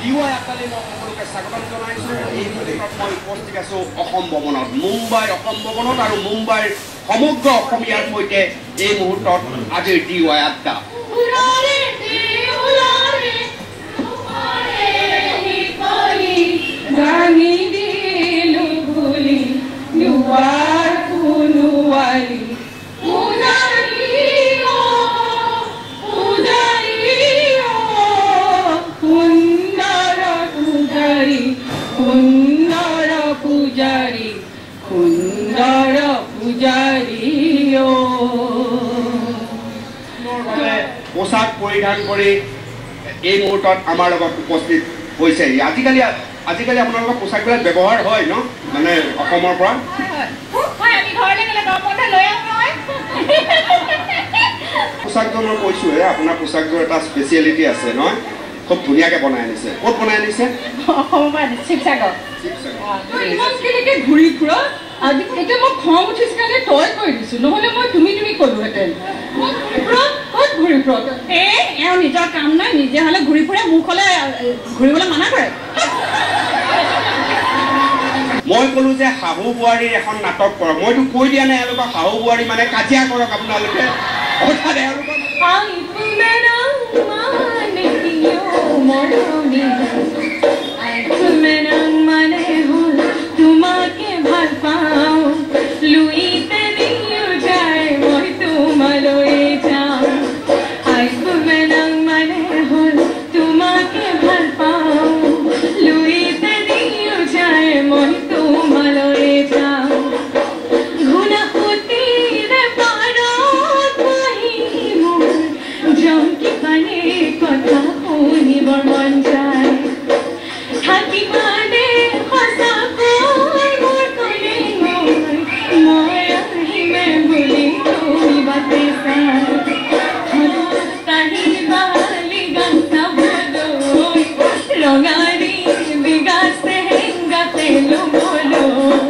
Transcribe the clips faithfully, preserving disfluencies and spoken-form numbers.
DY আকালে মই সকলোকে স্বাগতম জনাইছো এই মুহূৰ্তত মই উপস্থিত আছো অসম ভৱনত মুম্বাইৰ অসম ভৱনত আৰু মুম্বাইৰ সমগ্ৰ অসমীয়াৰ সৈতে এই মুহূৰ্তত আজিৰ ডিৱাই আড্ডা পোশাক পৰিধান কৰি এই মুহূৰ্তত আমাৰ লগত উপস্থিত হৈছে আজিকালি আজিকালি আপোনালোকৰ পোশাকবিলাক ব্যৱহাৰ হয় ন মানে অসমৰ পৰা পোশাকযোৰ মই কৈছোঁহে আপোনাৰ পোশাকযোৰ এটা স্পেচিয়েলিটি আছে নহয় খুব ধুনীয়াকৈ বনাই আনিছে ক'ত বনাই আনিছে শিৱসাগৰ ঘূৰি ফুৰা আজি এতিয়া মই খং উঠিছে কাৰণে তই কৈ দিছোঁ নহ'লে মই তুমি তুমি ক'লোহেঁতেন ক'ত ঘূৰি ফুৰ এই এওঁ নিজৰ কাম নাই নিজে হ'লে ঘূৰি ফুৰে মোক হ'লে ঘূৰিবলৈ মানা কৰে মই ক'লো যে শাহু বোৱাৰীৰ এখন নাটক কৰক মইতো কৈ দিয়া নাই এওঁলোকক শাহু বোৱাৰী মানে কাজিয়া কৰক আপোনালোকে অৰ্থাৎ এওঁলোকক তোমাকে ভাল পাওঁ লুইতে দিও যায় মই তোমালৈ যাওঁ আইকুমেনং মানে হ'ল তোমাকে ভাল পাওঁ লুইতে দিও যায় মই তোমালৈ যাওঁ ঘুনাসুতিৰে পাৰত বহি মোৰ জংকি পানী কথা শুনিবৰ মন যায় থাকিবা দে সঁচাকৈ মোৰ কোনে মই আহিমে বুলি তুমি বাটে চাই তাহিবালি গাঁতা বলৈ ৰঙাৰী বিগাছে হেংগাতে লবলৈ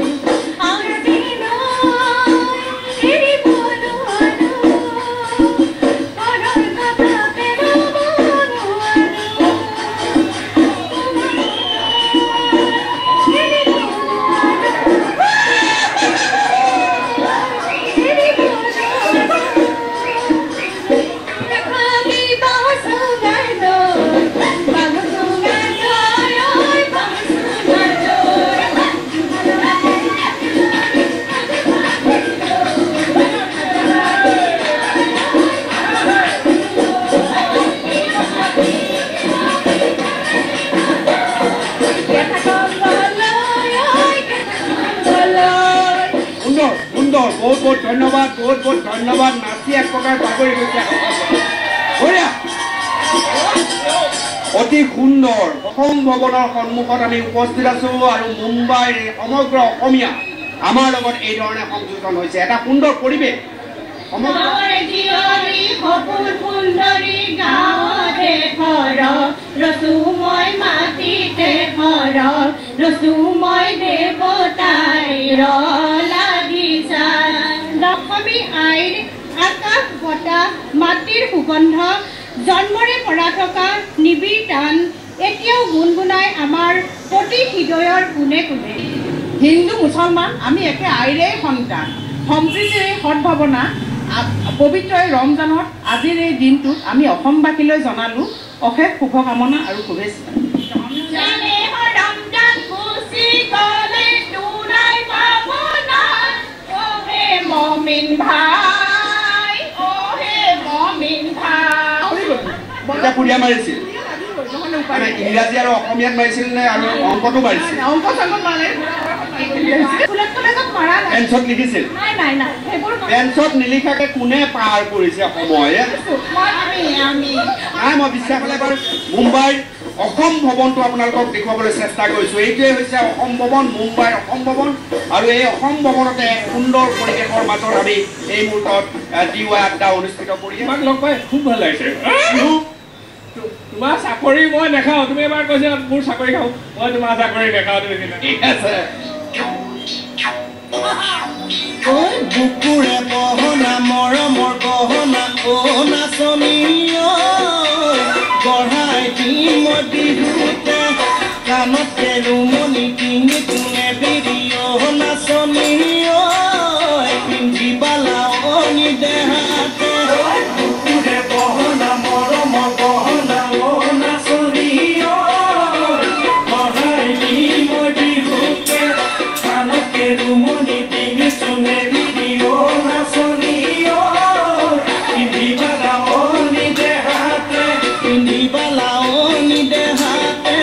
বহুত বহুত ধন্যবাদ বহুত বহুত ধন্যবাদ নাচি এক প্ৰকাৰ পাগৰি গৈছে অতি সুন্দৰ অসম ভৱনৰ সন্মুখত আমি উপস্থিত আছো আৰু মুম্বাইৰ সমগ্ৰ অসমীয়া আমাৰ লগত এই ধৰণে সংযোজন হৈছে এটা সুন্দৰ পৰিৱেশ অসমী আইৰ আকাশ বতাহ মাটিৰ সুগন্ধ জন্মৰে পৰা থকা নিবিড় টান এতিয়াও গুণগুণাই আমাৰ প্ৰতি হৃদয়ৰ কোণে কোণে হিন্দু মুছলমান আমি একে আইৰে সন্তান সম্প্ৰীতিৰ সদ্ভাৱনা পবিত্ৰ এই ৰমজানত আজিৰ এই দিনটোত আমি অসমবাসীলৈ জনালোঁ অশেষ শুভকামনা আৰু শুভেচ্ছা মমিন ভাই ও হে মমিন ভাই পুৰিয়া মাৰিছিল ইংৰাজী আৰু অসমীয়াত মাৰিছিল নে আৰু অংকটো মাৰিছিল অংক চংক মাৰে পেঞ্চত লিখিছিল পেঞ্চত নিলিখাকে কোনে পাৰ কৰিছে সময় নাই মই বিশ্বাস হ'লে বাৰু মুম্বাইৰ অসম ভৱনটো আপোনালোকক দেখুৱাবলৈ চেষ্টা কৰিছোঁ এইটোৱে হৈছে অসম ভৱন মুম্বাইৰ অসম ভৱন আৰু এই অসম ভৱনতে এক সুন্দৰ পৰিৱেশৰ মাজত আমি এই মুহূৰ্তত ডিৱাই আড্ডা অনুষ্ঠিত কৰি তোমাক লগ পাই খুব ভাল লাগিছে তোমাৰ চাকৰি মই দেখাওঁ তুমি এবাৰ কৈছা মোৰ চাকৰি খাওঁ মই তোমাৰ চাকৰি দেখাওঁ তুমি ঠিক আছে বুকুৰে গহনা মৰমৰ গহনা অ নাচনী গঢ়াই দিম বিহুতে খানকে ৰুমনি তিনি তুনে বিৰিয় নাচনীয় পিন্ধি বালাৱনি দেহাতে তোৰে গহনা মৰমৰ গহনা অ নাচনীয় মহাই দি মই বিহুকে খানকে ৰুমনি তিনি তুনে বিৰিয় নাচনীয় পিন্ধি বালাৱনি দেহাতে পিন্ধি বালাৱনি দেহাতে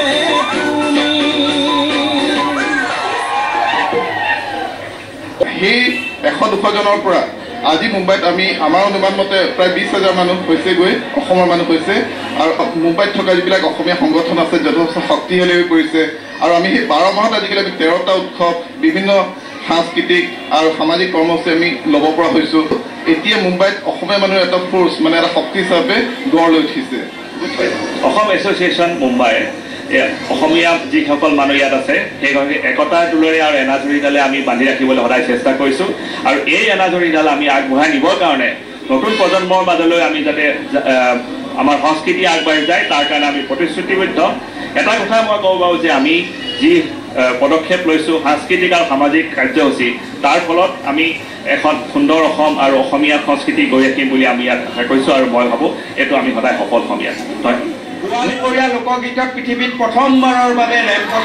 সেই এশ দুশজনৰ পৰা আজি মুম্বাইত আমি আমাৰ অনুমান মতে প্ৰায় বিশ হাজাৰ মানুহ হৈছেগৈ অসমৰ মানুহ হৈছে আৰু মুম্বাইত থকা যিবিলাক অসমীয়া সংগঠন আছে যথেষ্ট শক্তিশালী হৈ পৰিছে আৰু আমি সেই বাৰ মাহত আজিকালি আমি তেৰটা উৎসৱ বিভিন্ন সাংস্কৃতিক আৰু সামাজিক কৰ্মসূচী আমি ল'ব পৰা হৈছোঁ এতিয়া মুম্বাইত অসমীয়া মানুহৰ এটা ফ'ৰ্চ মানে এটা শক্তি হিচাপে গঢ় লৈ উঠিছে অসম এছ'চিয়েশ্যন মুম্বাই অসমীয়া যিসকল মানুহ ইয়াত আছে সেইগৰাকী একতাৰ দোলেৰে আৰু এনাজৰীডালে আমি বান্ধি ৰাখিবলৈ সদায় চেষ্টা কৰিছোঁ আৰু এই এনাজৰীডাল আমি আগবঢ়াই নিবৰ কাৰণে নতুন প্ৰজন্মৰ মাজলৈ আমি যাতে আমাৰ সংস্কৃতি আগবাঢ়ি যায় তাৰ কাৰণে আমি প্ৰতিশ্ৰুতিবদ্ধ এটা কথা মই ক'ব পাৰোঁ যে আমি যি পদক্ষেপ লৈছোঁ সাংস্কৃতিক আৰু সামাজিক কাৰ্যসূচী তাৰ ফলত আমি এখন সুন্দৰ অসম আৰু অসমীয়া সংস্কৃতি গঢ়ি ৰাখিম বুলি আমি ইয়াত আশা কৰিছোঁ আৰু মই ভাবোঁ এইটো আমি সদায় সফল হ'ম ইয়াত ধন্যবাদ গোৱালপৰীয়া লোকগীতত পৃথিৱীত প্ৰথমবাৰৰ বাবে ৰেম্পত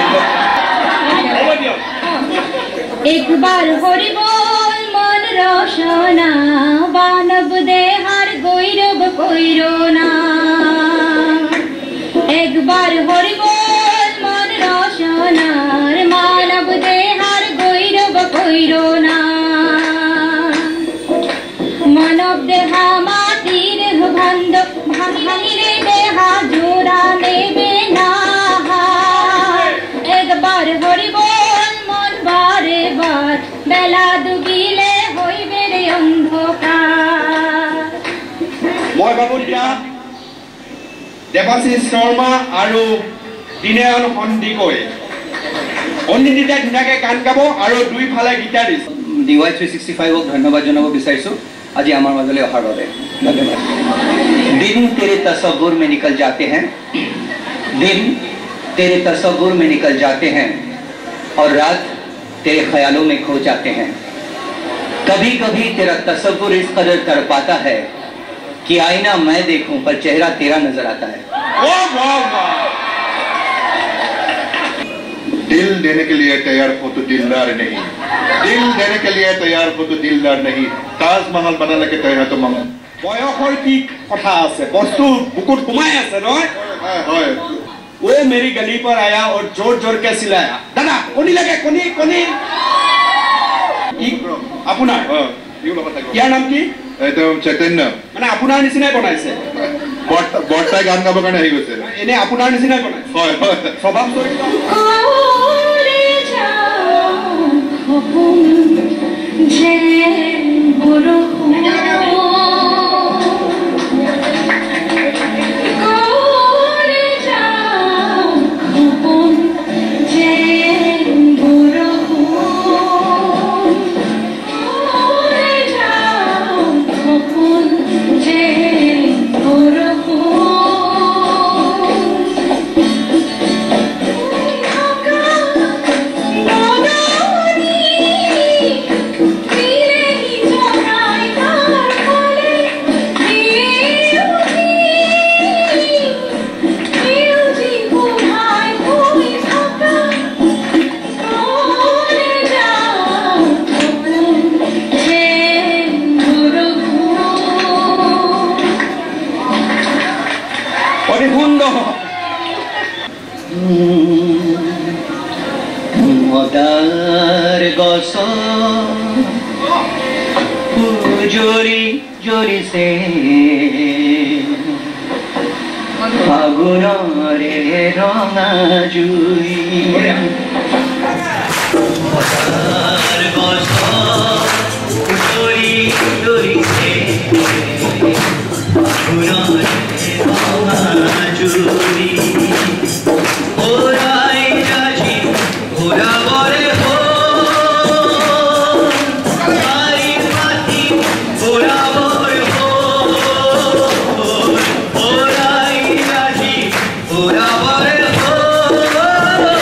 একবাৰ হৰি বল মন ৰচনা বানব দেহাৰ গৈৰৱ কৈৰনা একবাৰ হৰি বল মন ৰচনাৰ মানৱ দেহাৰ গৈৰৱ কৈৰনা মানৱ দেহা মাটিৰ ভাণ্ড ভাঙিলে দেহা জোৰা নেবে না একবার হরি বল মন বারে বার বেলা ডুবিলে হইবে রে অন্ধকার মই ভাবোঁ এতিয়া দেৱাশীষ শৰ্মা আৰু দিনেয়ন সন্দিকৈ অনিন্দিতাই ধুনীয়াকৈ গান গাব আৰু দুইফালে guitarist D Y three sixty ফাইভক ধন্যবাদ জনাব বিচাৰিছোঁ আজি আমাৰ মাজলৈ অহাৰ বাবে ধন্যবাদ दिन तेरे तसव्वुर में निकल जाते हैं दिन तेरे तसव्वुर में निकल जाते हैं और रात तेरे ख्यालों में खो जाते हैं कभी कभी तेरा तसव्वुर इस कदर तड़पाता है कि आईना मैं देखूं पर चेहरा तेरा नजर आता है वाह वाह वाह दिल देने के लिए तैयार हो तो दिलदार नहीं दिल देने के लिए तैयार हो तो दिलदार नहीं ताजमहल बनाने के तैयार तो मंगल বয়সৰ কি কথা আছে বস্তু বুকুত সোমাই আছে নহয় হয় ও মেৰি গলি पर आया और जोर जोर के सिलाया দাদা কণী লাগে কণী কণী আপোনাৰ ইয়াৰ নাম কি এইটো চৈতন্য মানে আপোনাৰ নিচিনাই বনাইছে বৰ্তাই গান গাবৰ কাৰণে আহি গৈছে এনে আপোনাৰ নিচিনাই বনাইছে হয় হয় স্বভাৱ চৰিত্ৰ করে যাও খপন যে বৰষুণ মদার গছ জরি জরি সে ফাগুনরে রঙা জুই মদার গছ জরি জরি সে ফাগুনরে রঙা জুই ওরাই রাজি ওরা বলে হো আই মাটি ওরা বলে হো ওরাই রাজি ওরা বলে হো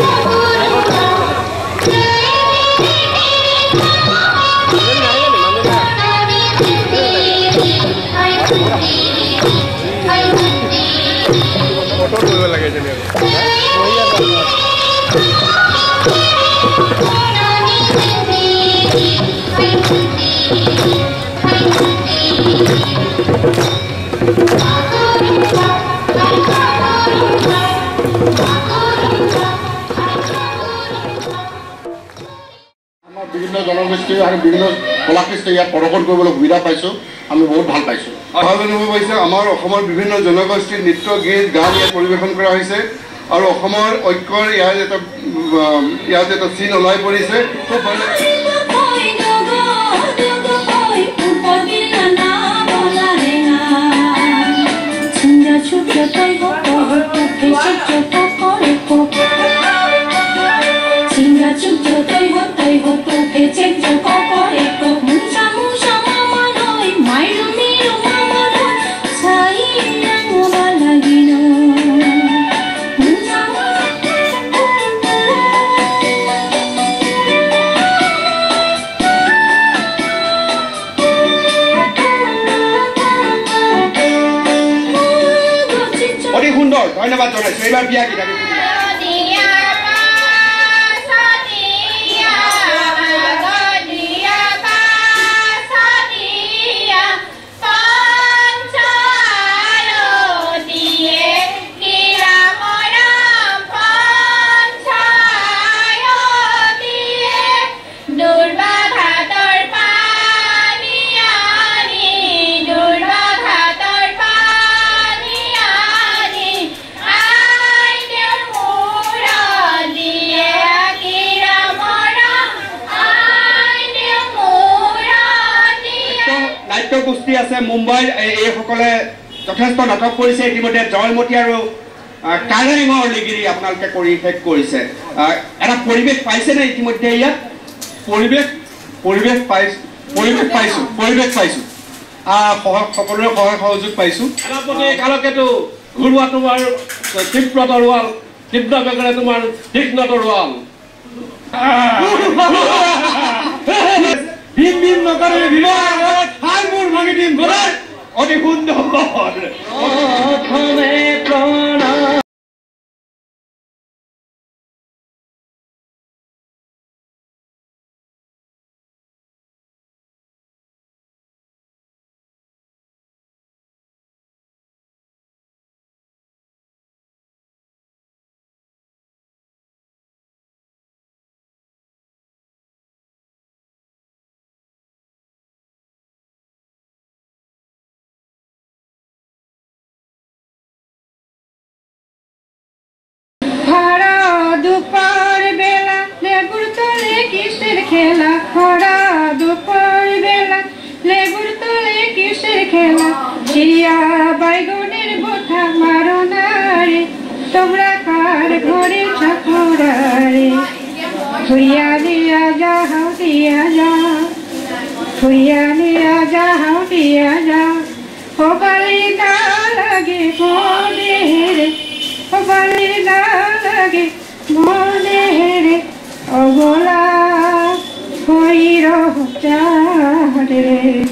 বিভিন্ন জনগোষ্ঠী আৰু বিভিন্ন কলাকৃষ্টি ইয়াত প্ৰদৰ্শন কৰিবলৈ সুবিধা পাইছোঁ আমি বহুত ভাল পাইছোঁ ভাল অনুভৱ হৈছে আমাৰ অসমৰ বিভিন্ন জনগোষ্ঠীৰ নৃত্য গীত গান ইয়াত পৰিৱেশন কৰা হৈছে আৰু অসমৰ ঐক্যৰ ইয়াৰ এটা ইয়াত এটা চিন ওলাই পৰিছে খুব ভাল ধন্যবাদ জনাইছোঁ এইবাৰ বিয়া গীত আমি গোষ্ঠী আছে মুম্বাইৰ এইসকলে যথেষ্ট নাটক কৰিছে ইতিমধ্যে জয়মতী আৰু কাৰেঙৰ লিগিৰি আপোনালোকে কৰি শেষ কৰিছে এটা পৰিৱেশ পাইছেনে ইতিমধ্যে ইয়াত পৰিৱেশ পৰিৱেশ পাইছোঁ পৰিৱেশ পাইছোঁ পৰিৱেশ পাইছোঁ সকলোৰে সহায় সহযোগ পাইছোঁ প্ৰতি কালকেতো ঘূৰোৱা তোমাৰ তীব্ৰ তৰোৱাল তীব্ৰ বেগেৰে তোমাৰ তীক্ষ্ণ তৰোৱাল ভীম ভীম নকৰে বিবাহ হাই মোৰ ভাঙি দিম ঘৰৰ অতি সুন্দৰ অসমে প্ৰণাম খেলা খরা দুপুর বেলা লেবুর তলে কিসের খেলা চিড়িয়া বাইগনের বোঠা মারো না রে তোমরা কার ঘরে ঠাকুরারে থুইয়া দিয়া যাও দিয়া যা থুইয়া দিয়া যাও দিয়া যা ও বালি না লাগে মনে রে ও বালি না লাগে মনে রে অবলা হইরো চারে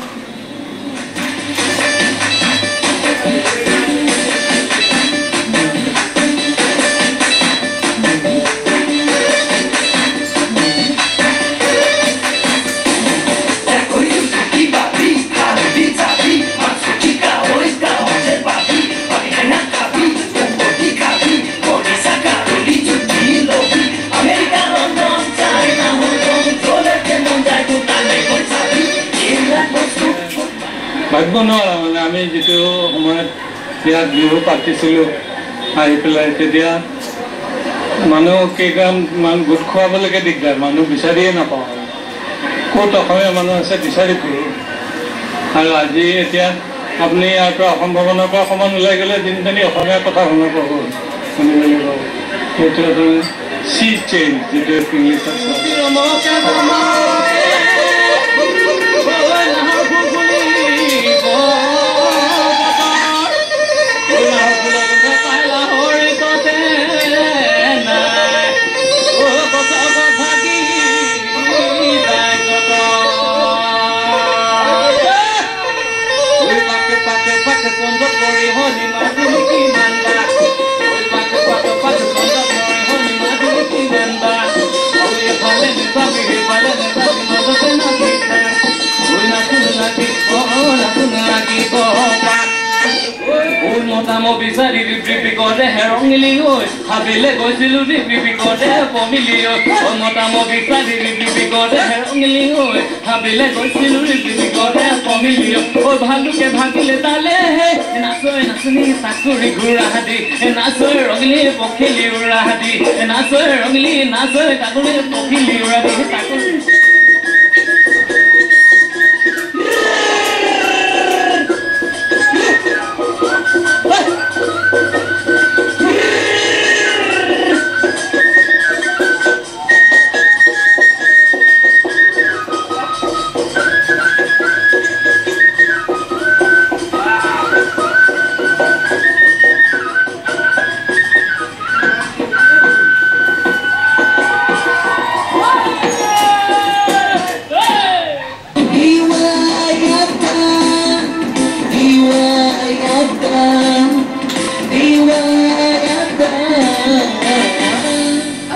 ভাবিব নোৱাৰা মানে আমি যিটো সময়ত ইয়াত বিহু পাতিছিলোঁ আহি পেলাই তেতিয়া মানুহ কেইজন মানুহ গোট খুৱাবলৈকে দিগদাৰ মানুহ বিচাৰিয়ে নাপাওঁ ক'ত অসমীয়া মানুহ আছে বিচাৰি ফুৰোঁ আৰু আজি এতিয়া আপুনি ইয়াৰ পৰা অসম ভৱনৰ পৰা অকণমান ওলাই গ'লে দিনজনী অসমীয়া কথা শুনা পাব শুনিবলৈ পাব সেইটো এটা চি চেঞ্জ যিটো ইংলিছ আছে মই বিচাৰি ৰিপি কৰে হেৰঙিলি ঐ হাবিলে গৈছিলো ৰিপি কৰে পমিলি ঐ মতা মই বিচাৰি ৰিপি কৰে হেৰঙিলি ঐ হাবিলে গৈছিলো ৰিপি কৰে পমিলি ঐ ভালুকে ভাগিলে তালে হে নাচৈ নাচনি চাকুৰি ঘূৰা দি নাচৈ ৰঙিলি পখিলি উৰা দি নাচৈ ৰঙিলি নাচৈ চাকুৰি পখিলি উৰা দি চাকুৰি Iwa